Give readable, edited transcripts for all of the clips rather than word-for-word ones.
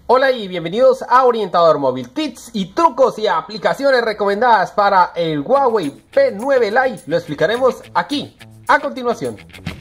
Hola y bienvenidos a Orientador Móvil, tips y trucos y aplicaciones recomendadas para el Huawei P9 Lite. Lo explicaremos aquí, a continuación.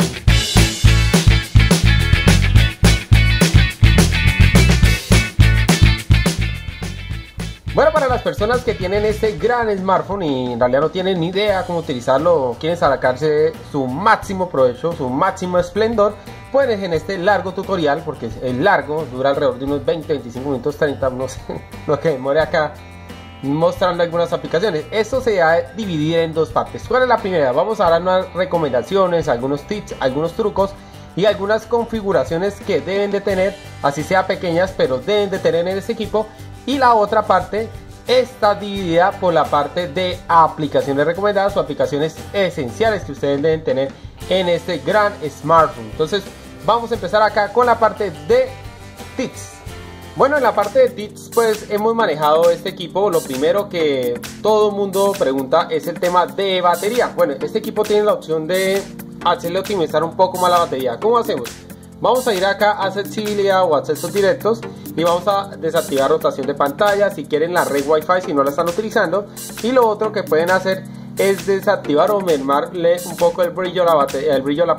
Bueno, para las personas que tienen este gran smartphone y en realidad no tienen ni idea cómo utilizarlo, quieren sacarse su máximo provecho, su máximo esplendor, pues en este largo tutorial, porque es largo, dura alrededor de unos 20, 25 minutos, 30, no sé, lo que demore acá mostrando algunas aplicaciones. Esto se va a dividir en dos partes. ¿Cuál es la primera? Vamos a dar unas recomendaciones, algunos tips, algunos trucos y algunas configuraciones que deben de tener, así sea pequeñas, pero deben de tener en ese equipo. Y la otra parte está dividida por la parte de aplicaciones recomendadas o aplicaciones esenciales que ustedes deben tener en este gran smartphone. Entonces vamos a empezar acá con la parte de tips. Bueno, en la parte de tips pues hemos manejado este equipo. Lo primero que todo el mundo pregunta es el tema de batería. Bueno, este equipo tiene la opción de hacerle optimizar un poco más la batería. ¿Cómo hacemos? Vamos a ir acá a accesibilidad o accesos directos y vamos a desactivar rotación de pantalla si quieren la red Wi-Fi si no la están utilizando. Y lo otro que pueden hacer es desactivar o mermarle un poco el brillo a la batería,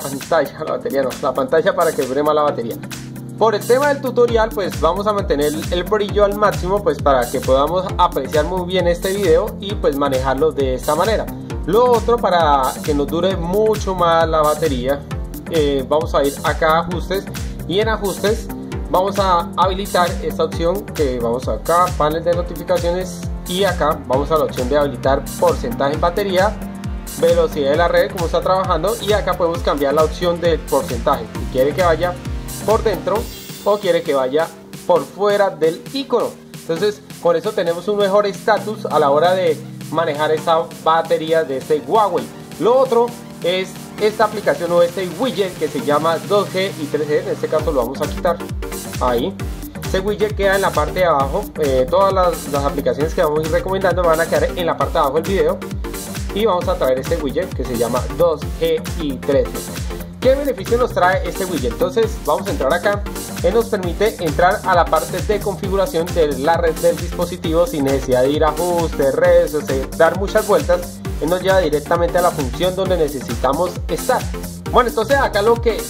la pantalla para que dure más la batería. Por el tema del tutorial pues vamos a mantener el brillo al máximo pues para que podamos apreciar muy bien este video y pues manejarlo de esta manera. Lo otro, para que nos dure mucho más la batería, vamos a ir acá a ajustes y en ajustes vamos a habilitar esta opción que vamos acá, panel de notificaciones, y acá vamos a la opción de habilitar porcentaje en batería, velocidad de la red, como está trabajando, y acá podemos cambiar la opción del porcentaje, si quiere que vaya por dentro o quiere que vaya por fuera del icono. Entonces con eso tenemos un mejor estatus a la hora de manejar esa batería de este Huawei. Lo otro es esta aplicación o este widget que se llama 2G y 3G. En este caso lo vamos a quitar ahí. Este widget queda en la parte de abajo. Todas las aplicaciones que vamos a ir recomendando van a quedar en la parte de abajo del video, y vamos a traer este widget que se llama 2G y 3G. ¿Qué beneficio nos trae este widget? Entonces vamos a entrar acá. Él nos permite entrar a la parte de configuración de la red del dispositivo sin necesidad de ir a ajustes, redes, o sea, dar muchas vueltas. Él nos lleva directamente a la función donde necesitamos estar. Bueno, entonces acá lo que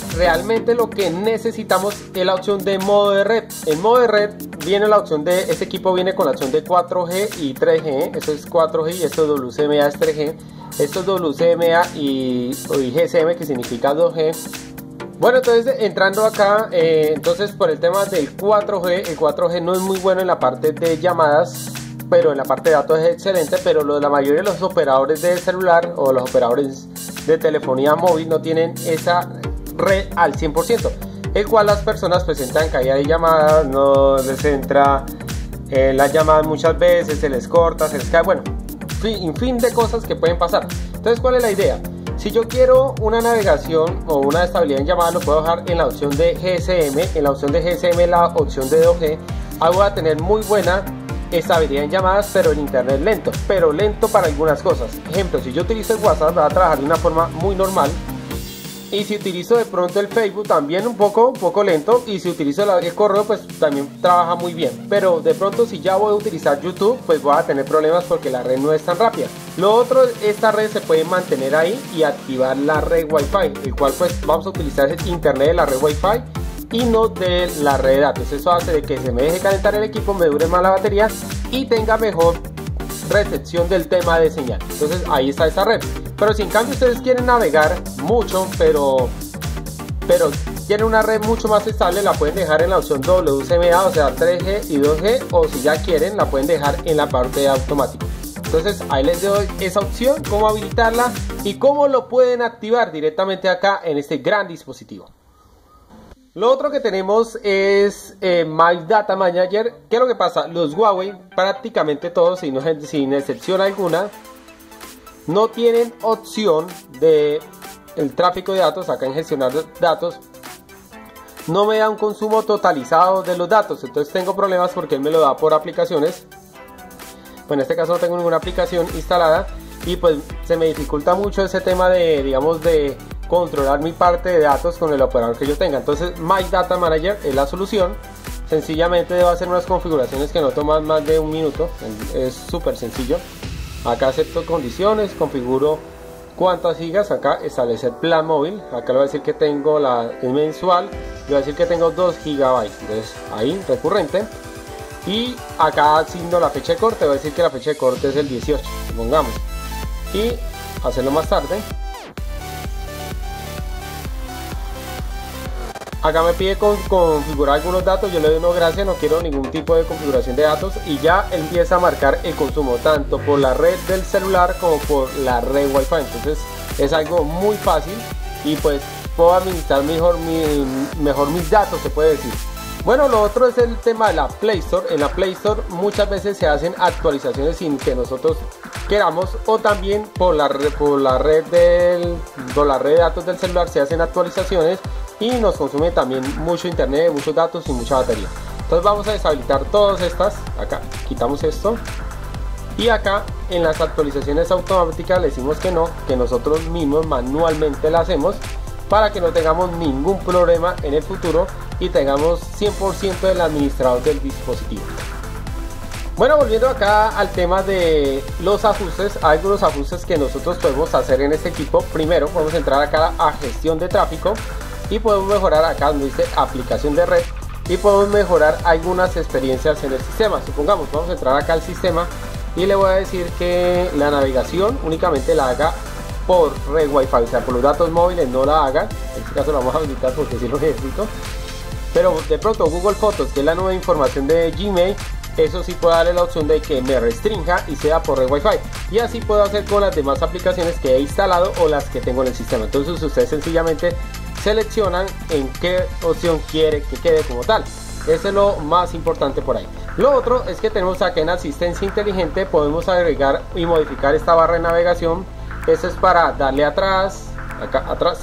necesitamos es la opción de modo de red. En modo de red viene la opción de, este equipo viene con la opción de 4G y 3G. Esto es 4G y esto es WCMA, es 3G. Esto es WCMA y GSM, que significa 2G. Bueno, entonces entrando acá, entonces por el tema del 4G, el 4G no es muy bueno en la parte de llamadas, pero en la parte de datos es excelente. Pero la mayoría de los operadores de celular o los operadores de telefonía móvil no tienen esa red al 100%, el cual las personas pues entran en caída de llamadas, no les entra las llamadas muchas veces, se les corta, se les cae, bueno, en fin de cosas que pueden pasar. Entonces, ¿cuál es la idea? Si yo quiero una navegación o una estabilidad en llamadas, lo puedo dejar en la opción de GSM. En la opción de GSM, la opción de 2G, ahí voy a tener muy buena estabilidad en llamadas, pero el internet lento, pero lento para algunas cosas. Ejemplo, si yo utilizo el WhatsApp va a trabajar de una forma muy normal, y si utilizo de pronto el Facebook también un poco lento, y si utilizo el correo pues también trabaja muy bien. Pero de pronto si ya voy a utilizar YouTube pues voy a tener problemas porque la red no es tan rápida. Lo otro, esta red se puede mantener ahí y activar la red Wi-Fi, el cual pues vamos a utilizar el internet de la red Wi-Fi y no de la red de datos. Eso hace de que se me deje calentar el equipo, me dure más la batería y tenga mejor recepción del tema de señal. Entonces ahí está esa red. Pero si en cambio ustedes quieren navegar mucho, pero quieren una red mucho más estable, la pueden dejar en la opción WCMA, o sea 3G y 2G, o si ya quieren la pueden dejar en la parte de automático. Entonces ahí les doy esa opción, cómo habilitarla y cómo lo pueden activar directamente acá en este gran dispositivo. Lo otro que tenemos es My Data Manager. ¿Qué es lo que pasa? Los Huawei, prácticamente todos, sin excepción alguna, no tienen opción de el tráfico de datos. Acá en gestionar datos no me da un consumo totalizado de los datos, entonces tengo problemas porque él me lo da por aplicaciones. Bueno, en este caso no tengo ninguna aplicación instalada y pues se me dificulta mucho ese tema de, digamos, de controlar mi parte de datos con el operador que yo tenga. Entonces My Data Manager es la solución. sencillamente debo hacer unas configuraciones que no toman más de un minuto, es súper sencillo. Acá acepto condiciones, configuro cuántas gigas, acá establecer plan móvil, acá le voy a decir que tengo es mensual, le voy a decir que tengo 2 gigabytes, entonces ahí recurrente, y acá asigno la fecha de corte, voy a decir que la fecha de corte es el 18, supongamos, y hacerlo más tarde. Acá me pide configurar algunos datos, yo le doy no gracias, no quiero ningún tipo de configuración de datos, y ya empieza a marcar el consumo tanto por la red del celular como por la red Wi-Fi. Entonces es algo muy fácil y pues puedo administrar mejor mis datos, se puede decir. Bueno, lo otro es el tema de la Play Store. En la Play Store muchas veces se hacen actualizaciones sin que nosotros queramos, o también por la red de datos del celular se hacen actualizaciones y nos consume también mucho internet, muchos datos y mucha batería. Entonces vamos a deshabilitar todas estas. Acá quitamos esto y acá en las actualizaciones automáticas le decimos que no, que nosotros mismos manualmente la hacemos para que no tengamos ningún problema en el futuro y tengamos 100% del administrador del dispositivo. Bueno, volviendo acá al tema de los ajustes, hay algunos ajustes que nosotros podemos hacer en este equipo. Primero podemos entrar acá a gestión de tráfico y podemos mejorar acá donde dice aplicación de red y podemos mejorar algunas experiencias en el sistema. Supongamos, vamos a entrar acá al sistema y le voy a decir que la navegación únicamente la haga por red Wi-Fi, o sea, por los datos móviles no la haga. En este caso la vamos a habilitar porque sí lo necesito. Pero de pronto Google Fotos, que es la nueva información de Gmail, eso sí puedo darle la opción de que me restrinja y sea por red Wi-Fi. Y así puedo hacer con las demás aplicaciones que he instalado o las que tengo en el sistema. Entonces ustedes sencillamente seleccionan en qué opción quiere que quede como tal. Eso es lo más importante por ahí. Lo otro es que tenemos acá en asistencia inteligente, podemos agregar y modificar esta barra de navegación. Eso es para darle atrás, acá atrás.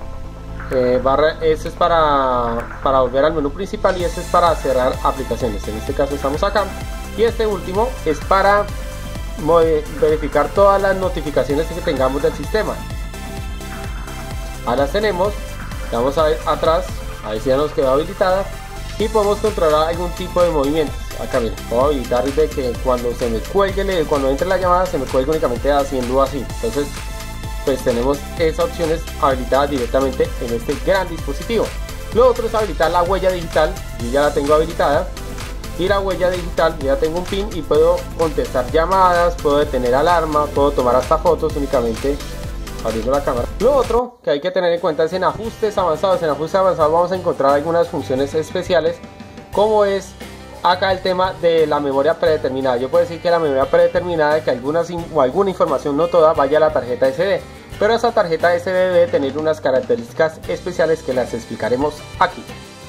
Ese es para volver al menú principal y ese es para cerrar aplicaciones. En este caso estamos acá. Y este último es para verificar todas las notificaciones que tengamos del sistema. Ahora las tenemos. Vamos a ver atrás, a ver si ya nos quedó habilitada y podemos controlar algún tipo de movimientos. Acá miren, puedo habilitar de que cuando se me cuelgue, cuando entre la llamada se me cuelgue únicamente haciendo así. Entonces pues tenemos esas opciones habilitadas directamente en este gran dispositivo. Lo otro es habilitar la huella digital, yo ya la tengo habilitada. Y la huella digital, yo ya tengo un pin y puedo contestar llamadas, puedo detener alarma, puedo tomar hasta fotos únicamente abriendo la cámara. Lo otro que hay que tener en cuenta es en ajustes avanzados. En ajustes avanzados vamos a encontrar algunas funciones especiales, como es acá el tema de la memoria predeterminada. Yo puedo decir que la memoria predeterminada es que alguna información, no toda, vaya a la tarjeta SD, pero esa tarjeta SD debe tener unas características especiales que las explicaremos aquí.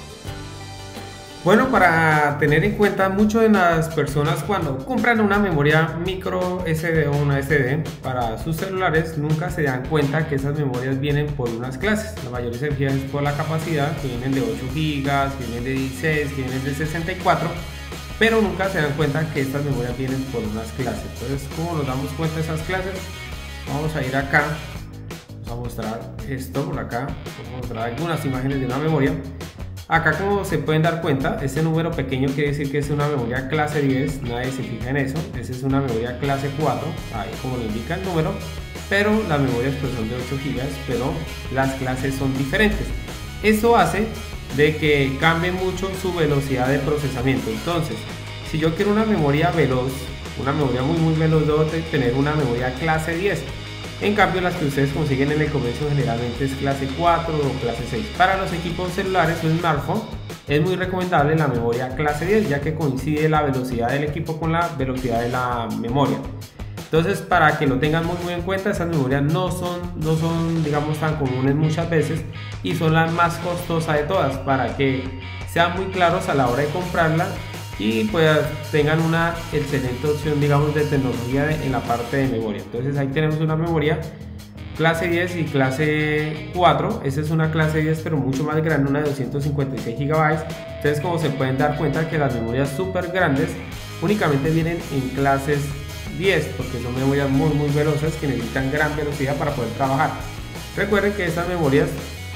Bueno, para tener en cuenta, muchas de las personas cuando compran una memoria micro SD o una SD para sus celulares nunca se dan cuenta que esas memorias vienen por unas clases. La mayoría se fijan por la capacidad, que vienen de 8 GB, que vienen de 16, que vienen de 64, pero nunca se dan cuenta que estas memorias vienen por unas clases. Entonces, ¿cómo nos damos cuenta de esas clases? Vamos a ir acá, vamos a mostrar esto por acá, vamos a mostrar algunas imágenes de una memoria. Acá, como se pueden dar cuenta, este número pequeño quiere decir que es una memoria clase 10, nadie se fija en eso. Esa es una memoria clase 4, ahí como lo indica el número, pero las memorias pues son de 8 GB, pero las clases son diferentes. Esto hace de que cambie mucho su velocidad de procesamiento. Entonces, si yo quiero una memoria veloz, una memoria muy veloz, debo tener una memoria clase 10. En cambio, las que ustedes consiguen en el comercio generalmente es clase 4 o clase 6. Para los equipos celulares o smartphone es muy recomendable la memoria clase 10, ya que coincide la velocidad del equipo con la velocidad de la memoria. Entonces, para que lo tengan muy en cuenta, esas memorias no son digamos tan comunes muchas veces y son las más costosas de todas, para que sean muy claros a la hora de comprarlas y pues tengan una excelente opción, digamos, de tecnología en la parte de memoria. Entonces ahí tenemos una memoria clase 10 y clase 4. Esta es una clase 10 pero mucho más grande, una de 256 GB. Entonces, como se pueden dar cuenta, que las memorias súper grandes únicamente vienen en clases 10 porque son memorias muy veloces que necesitan gran velocidad para poder trabajar. Recuerden que estas memorias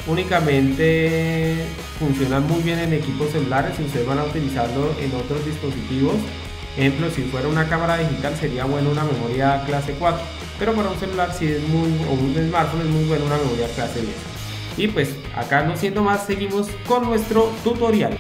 únicamente funcionan muy bien en equipos celulares. Si ustedes van a utilizarlo en otros dispositivos, ejemplo, si fuera una cámara digital sería bueno una memoria clase 4, pero para un celular sí es o un smartphone es muy bueno una memoria clase 10. Y pues acá, no siendo más, seguimos con nuestro tutorial.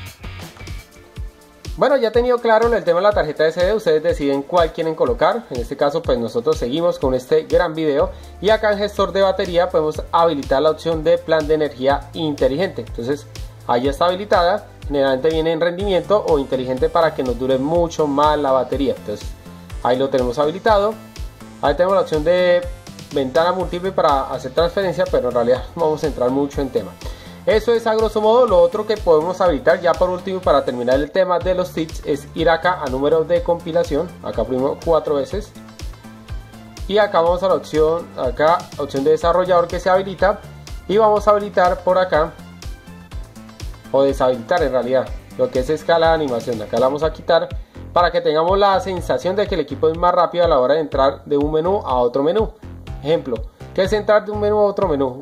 Bueno, ya tenido claro el tema de la tarjeta SD, ustedes deciden cuál quieren colocar. En este caso pues nosotros seguimos con este gran video, y acá en gestor de batería podemos habilitar la opción de plan de energía inteligente. Entonces ahí ya está habilitada, generalmente viene en rendimiento o inteligente para que nos dure mucho más la batería. Entonces ahí lo tenemos habilitado. Ahí tenemos la opción de ventana múltiple para hacer transferencia, pero en realidad no vamos a entrar mucho en tema. Eso es a grosso modo. Lo otro que podemos habilitar ya por último para terminar el tema de los tips es ir acá a número de compilación. Acá primero 4 veces. Y acá vamos a la opción, opción de desarrollador que se habilita. Y vamos a habilitar por acá, o deshabilitar en realidad, lo que es escala de animación. Acá la vamos a quitar para que tengamos la sensación de que el equipo es más rápido a la hora de entrar de un menú a otro menú. Ejemplo, ¿qué es entrar de un menú a otro menú?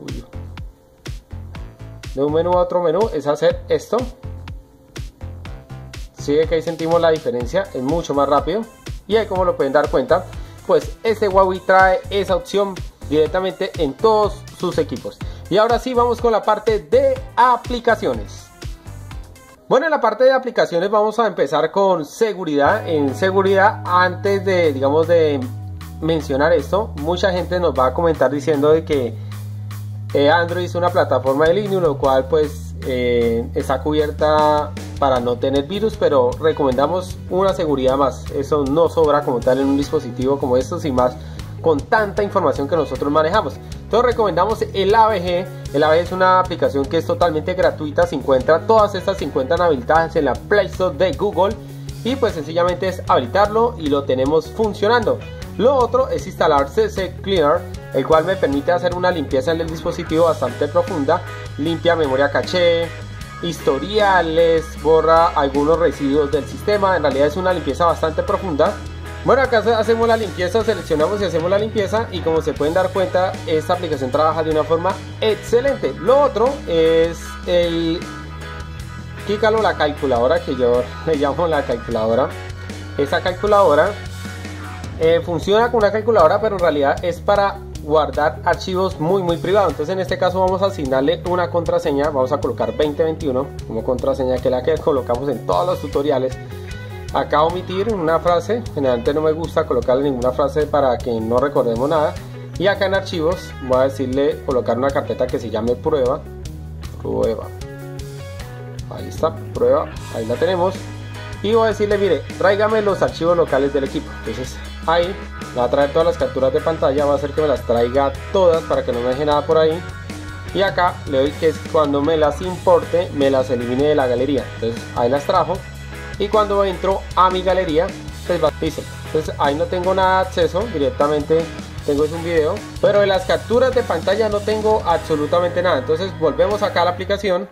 De un menú a otro menú es hacer esto. Sí, que ahí sentimos la diferencia, es mucho más rápido. Y ahí, como lo pueden dar cuenta, pues este Huawei trae esa opción directamente en todos sus equipos. Y ahora sí, vamos con la parte de aplicaciones. Bueno, en la parte de aplicaciones vamos a empezar con seguridad. En seguridad, antes de, digamos, de mencionar esto, mucha gente nos va a comentar diciendo de que Android es una plataforma de Linux, lo cual pues está cubierta para no tener virus, pero recomendamos una seguridad más. Eso no sobra como tal en un dispositivo como estos, y más con tanta información que nosotros manejamos. Entonces recomendamos el AVG. El AVG es una aplicación que es totalmente gratuita. Se encuentra, todas estas se encuentran habilitadas en la Play Store de Google, y pues sencillamente es habilitarlo y lo tenemos funcionando. Lo otro es instalar CC Cleaner, el cual me permite hacer una limpieza en el dispositivo bastante profunda. Limpia memoria caché, historiales, borra algunos residuos del sistema. En realidad es una limpieza bastante profunda. Bueno, acá hacemos la limpieza, seleccionamos y hacemos la limpieza, y como se pueden dar cuenta, esta aplicación trabaja de una forma excelente. Lo otro es el Kícalo, la calculadora, que yo le llamo la calculadora. Esta calculadora funciona con una calculadora, pero en realidad es para guardar archivos muy privados. Entonces en este caso vamos a asignarle una contraseña. Vamos a colocar 2021 como contraseña, que es la que colocamos en todos los tutoriales. Acá omitir una frase, generalmente no me gusta colocarle ninguna frase para que no recordemos nada. Y acá en archivos voy a decirle colocar una carpeta que se llame prueba. Ahí está, prueba, ahí la tenemos. Y voy a decirle, mire, tráigame los archivos locales del equipo. Entonces ahí va a traer todas las capturas de pantalla, va a hacer que me las traiga todas para que no me deje nada por ahí. Y acá le doy que cuando me las importe, me las elimine de la galería. Entonces ahí las trajo, y cuando entro a mi galería, pues va, listo. Entonces ahí no tengo nada de acceso, directamente tengo un video, pero de las capturas de pantalla no tengo absolutamente nada. Entonces volvemos acá a la aplicación.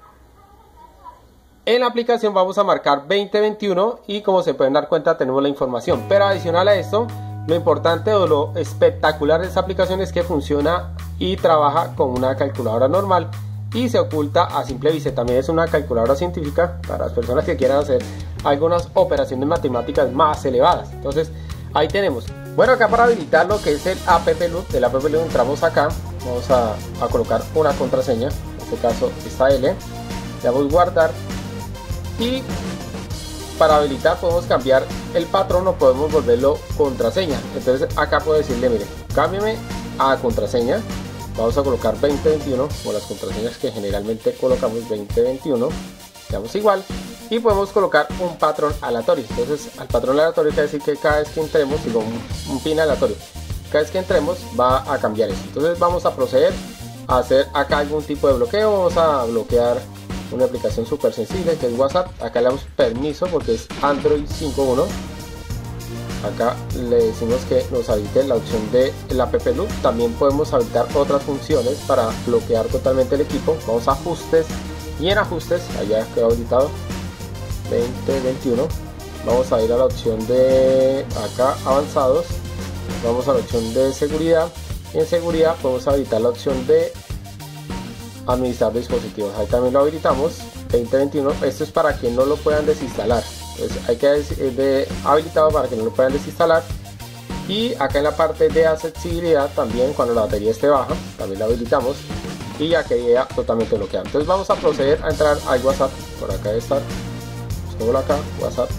En la aplicación vamos a marcar 2021, y como se pueden dar cuenta tenemos la información. Pero adicional a esto, lo importante o lo espectacular de esta aplicación es que funciona y trabaja con una calculadora normal y se oculta a simple vista. También es una calculadora científica para las personas que quieran hacer algunas operaciones matemáticas más elevadas. Entonces ahí tenemos. Bueno, acá para habilitar lo que es el app loop, del app loop entramos acá, vamos a colocar una contraseña, en este caso esta L, le damos guardar. Y para habilitar podemos cambiar el patrón o podemos volverlo contraseña. Entonces acá puedo decirle, mire, cámbiame a contraseña. Vamos a colocar 2021 o las contraseñas que generalmente colocamos, 2021. Le damos igual y podemos colocar un patrón aleatorio. Entonces al patrón aleatorio quiere decir que cada vez que entremos, digo un pin aleatorio, cada vez que entremos va a cambiar eso. Entonces vamos a proceder a hacer acá algún tipo de bloqueo. Vamos a bloquear una aplicación súper sensible que es WhatsApp. Acá le damos permiso porque es Android 5.1. Acá le decimos que nos habilite la opción de la app loop. También podemos habilitar otras funciones para bloquear totalmente el equipo. Vamos a ajustes, y en ajustes, allá quedó habilitado 2021. Vamos a ir a la opción de acá avanzados, vamos a la opción de seguridad, y en seguridad podemos habilitar la opción de administrar dispositivos, ahí también lo habilitamos. 2021, esto es para que no lo puedan desinstalar, entonces hay que habilitado para que no lo puedan desinstalar. Y acá en la parte de accesibilidad también, cuando la batería esté baja, también la habilitamos y ya queda totalmente bloqueado. Entonces vamos a proceder a entrar al WhatsApp. Por acá debe estar, solo acá, WhatsApp.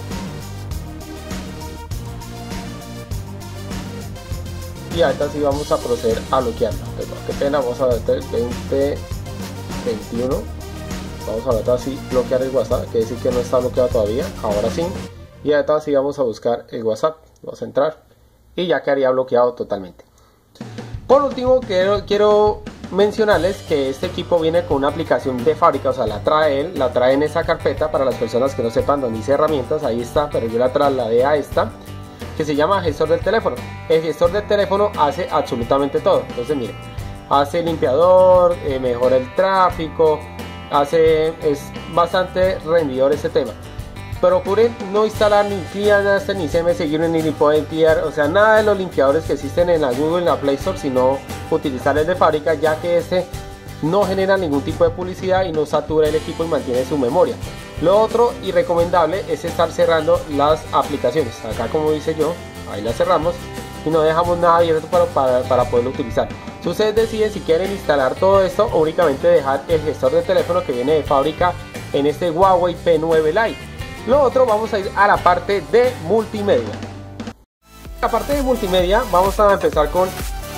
Y ahorita sí vamos a proceder a bloquearlo. Entonces, qué pena, vamos a ver el 2021. Vamos a ver así bloquear el WhatsApp, que decir que no está bloqueado todavía. Ahora sí. Y ahorita sí vamos a buscar el WhatsApp. Vamos a entrar y ya quedaría bloqueado totalmente. Por último, quiero mencionarles que este equipo viene con una aplicación de fábrica, o sea, la trae en esa carpeta. Para las personas que no sepan donde dice herramientas, ahí está, pero yo la trasladé a esta, que se llama gestor del teléfono. El gestor del teléfono hace absolutamente todo. Entonces mire, hace limpiador, mejora el tráfico, es bastante rendidor este tema. Procuren no instalar ni CleanMaster, ni CMS, ni PointClear, o sea, nada de los limpiadores que existen en la Google, en la Play Store, sino utilizar el de fábrica, ya que este no genera ningún tipo de publicidad y no satura el equipo y mantiene su memoria. Lo otro y recomendable es estar cerrando las aplicaciones. Acá, como dice yo, ahí las cerramos y no dejamos nada abierto para poderlo utilizar. Si ustedes deciden si quieren instalar todo esto o únicamente dejar el gestor de teléfono que viene de fábrica en este Huawei P9 Lite. Lo otro, vamos a ir a la parte de multimedia. La parte de multimedia vamos a empezar con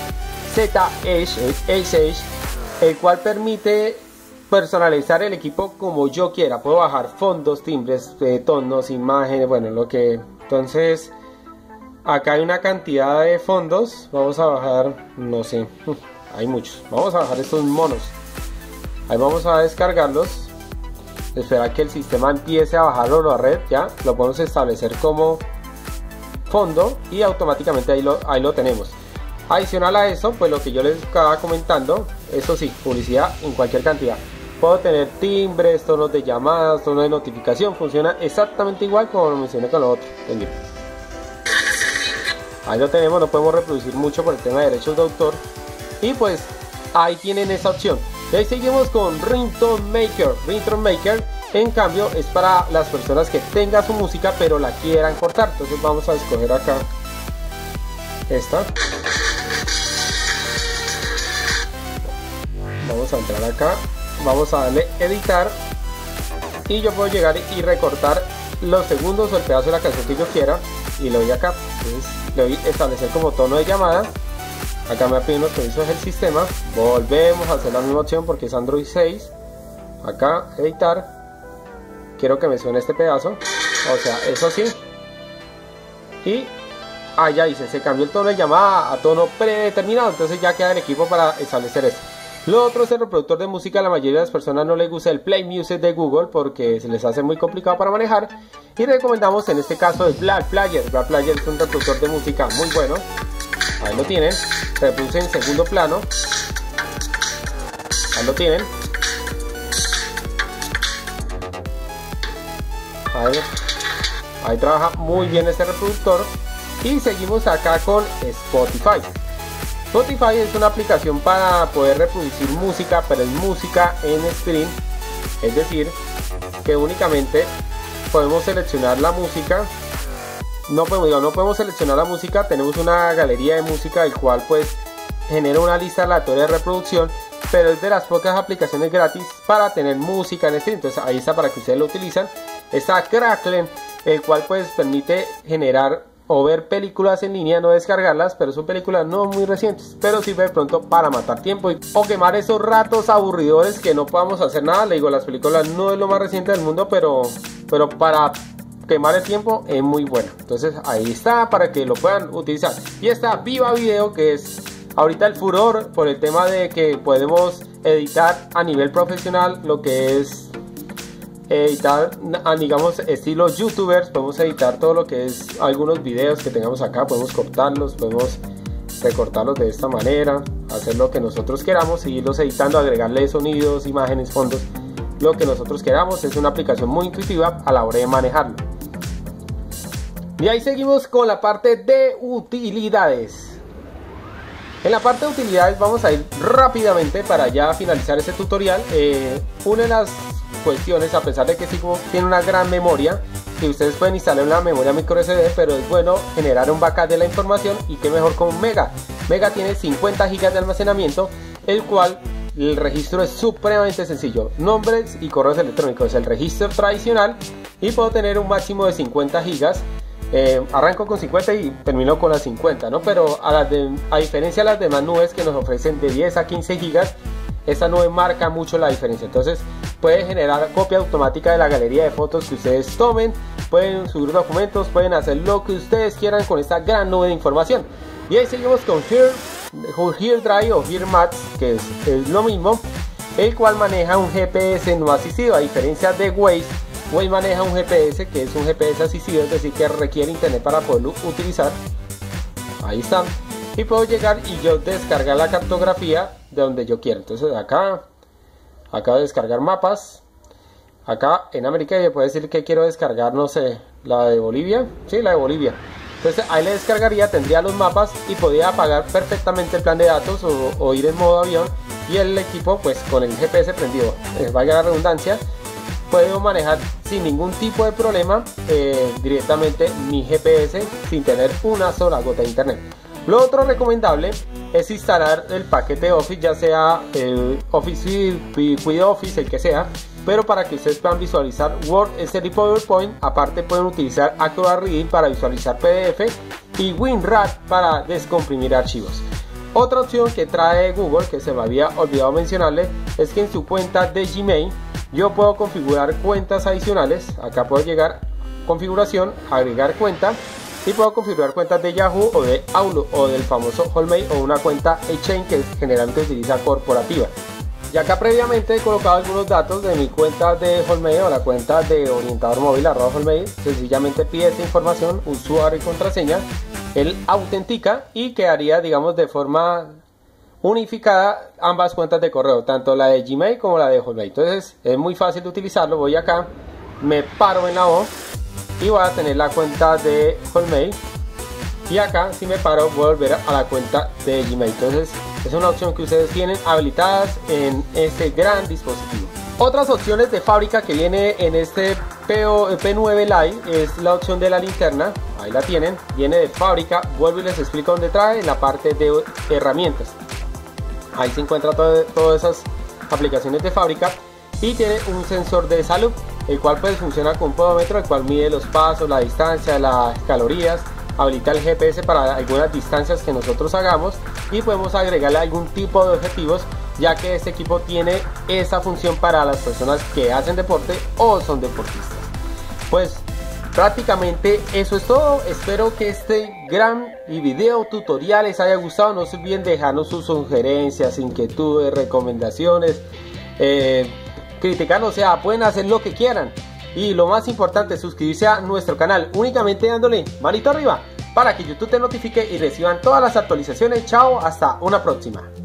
Z-Edge, el cual permite personalizar el equipo como yo quiera. Puedo bajar fondos, timbres, tonos, imágenes, bueno, lo que... Entonces, acá hay una cantidad de fondos. Vamos a bajar, no sé, hay muchos. Vamos a bajar estos monos. Ahí vamos a descargarlos. Esperar que el sistema empiece a bajarlo a la red. Ya lo podemos establecer como fondo y automáticamente ahí lo tenemos. Adicional a eso, pues lo que yo les estaba comentando, eso sí, publicidad en cualquier cantidad. Puedo tener timbres, tonos de llamadas, tonos de notificación, funciona exactamente igual como lo mencioné con lo otro. Ahí lo tenemos, no podemos reproducir mucho por el tema de derechos de autor. Y pues ahí tienen esa opción. Y ahí seguimos con Ringtone Maker. Ringtone Maker, en cambio, es para las personas que tengan su música pero la quieran cortar. Entonces vamos a escoger acá esta. Vamos a entrar acá, vamos a darle editar y yo puedo llegar y recortar los segundos o el pedazo de la canción que yo quiera y le doy acá. Entonces le doy establecer como tono de llamada. Acá me piden los permisos del sistema. Volvemos a hacer la misma opción porque es Android 6. Acá editar. Quiero que me suene este pedazo, o sea, eso sí. Y allá dice, se cambió el tono de llamada a tono predeterminado. Entonces ya queda el equipo para establecer esto. Lo otro es el reproductor de música. A la mayoría de las personas no les gusta el Play Music de Google porque se les hace muy complicado para manejar. Y recomendamos en este caso el Black Player. Black Player es un reproductor de música muy bueno. Ahí lo tienen. Reproduce en segundo plano. Ahí lo tienen. Ahí trabaja muy bien este reproductor. Y seguimos acá con Spotify. Spotify es una aplicación para poder reproducir música, pero es música en stream. Es decir, que únicamente podemos seleccionar la música. No podemos seleccionar la música. Tenemos una galería de música, el cual pues genera una lista aleatoria de reproducción, pero es de las pocas aplicaciones gratis para tener música en stream. Entonces ahí está para que ustedes lo utilizan. Está Crackle, el cual pues permite generar o ver películas en línea, no descargarlas, pero son películas no muy recientes, pero sirve de pronto para matar tiempo o quemar esos ratos aburridores que no podamos hacer nada. Le digo, las películas no es lo más reciente del mundo, pero para quemar el tiempo es muy bueno. Entonces ahí está para que lo puedan utilizar. Y está Viva Video, que es ahorita el furor por el tema de que podemos editar a nivel profesional, lo que es editar, digamos, estilo youtubers. Podemos editar todo lo que es algunos videos que tengamos acá, podemos cortarlos, podemos recortarlos de esta manera, hacer lo que nosotros queramos, seguirlos editando, agregarle sonidos, imágenes, fondos, lo que nosotros queramos. Es una aplicación muy intuitiva a la hora de manejarlo. Y ahí seguimos con la parte de utilidades. En la parte de utilidades vamos a ir rápidamente para ya finalizar este tutorial. Una de las cuestiones, a pesar de que Sigfox tiene una gran memoria, que ustedes pueden instalar una memoria micro SD, pero es bueno generar un backup de la información, y qué mejor con Mega. Mega tiene 50 GB de almacenamiento, el cual el registro es supremamente sencillo: nombres y correos electrónicos, el registro tradicional, y puedo tener un máximo de 50 GB. Arranco con 50 y termino con las 50, ¿no? Pero a diferencia de las demás nubes que nos ofrecen de 10 a 15 GB, esta nube marca mucho la diferencia. Entonces puede generar copia automática de la galería de fotos que ustedes tomen, pueden subir documentos, pueden hacer lo que ustedes quieran con esta gran nube de información. Y ahí seguimos con Here Drive o Here Maps, que es lo mismo, el cual maneja un GPS no asistido, a diferencia de Waze. Waze maneja un GPS que es un GPS asistido, es decir, que requiere internet para poderlo utilizar. Ahí está. Y puedo llegar y yo descargar la cartografía de donde yo quiero. Entonces acá acabo de descargar mapas. Acá en América yo puedo decir que quiero descargar, no sé, la de Bolivia. Sí, la de Bolivia. Entonces ahí le descargaría, tendría los mapas y podría apagar perfectamente el plan de datos o ir en modo avión, y el equipo pues con el GPS prendido, valga la redundancia, puedo manejar sin ningún tipo de problema directamente mi GPS sin tener una sola gota de internet. Lo otro recomendable es instalar el paquete Office, ya sea el Office Suite, Office, el que sea, pero para que ustedes puedan visualizar Word, Excel y PowerPoint. Aparte pueden utilizar Acrobat Reader para visualizar PDF y WinRAR para descomprimir archivos. Otra opción que trae Google, que se me había olvidado mencionarle, es que en su cuenta de Gmail yo puedo configurar cuentas adicionales. Acá puedo llegar, configuración, agregar cuenta, y puedo configurar cuentas de Yahoo o de Outlook o del famoso Hotmail o una cuenta Exchange que generalmente utiliza corporativa. Y acá previamente he colocado algunos datos de mi cuenta de Hotmail o la cuenta de orientador móvil @Hotmail. Sencillamente pide esta información, usuario y contraseña, él autentica y quedaría, digamos, de forma unificada ambas cuentas de correo, tanto la de Gmail como la de Hotmail. Entonces es muy fácil de utilizarlo. Voy acá, me paro en la O y voy a tener la cuenta de Hotmail, y acá si me paro voy a volver a la cuenta de Gmail. Entonces es una opción que ustedes tienen habilitadas en este gran dispositivo. Otras opciones de fábrica que viene en este P9 Lite es la opción de la linterna. Ahí la tienen, viene de fábrica. Vuelvo y les explico dónde trae, en la parte de herramientas. Ahí se encuentra todas esas aplicaciones de fábrica, y tiene un sensor de salud, el cual pues funciona con un podómetro, el cual mide los pasos, la distancia, las calorías. Habilita el GPS para algunas distancias que nosotros hagamos, y podemos agregarle algún tipo de objetivos, ya que este equipo tiene esa función para las personas que hacen deporte o son deportistas. Pues prácticamente eso es todo. Espero que este gran video tutorial les haya gustado. No se olviden dejarnos sus sugerencias, inquietudes, recomendaciones, criticarnos, o sea, pueden hacer lo que quieran. Y lo más importante, suscribirse a nuestro canal únicamente dándole manito arriba para que YouTube te notifique y reciban todas las actualizaciones. Chao, hasta una próxima.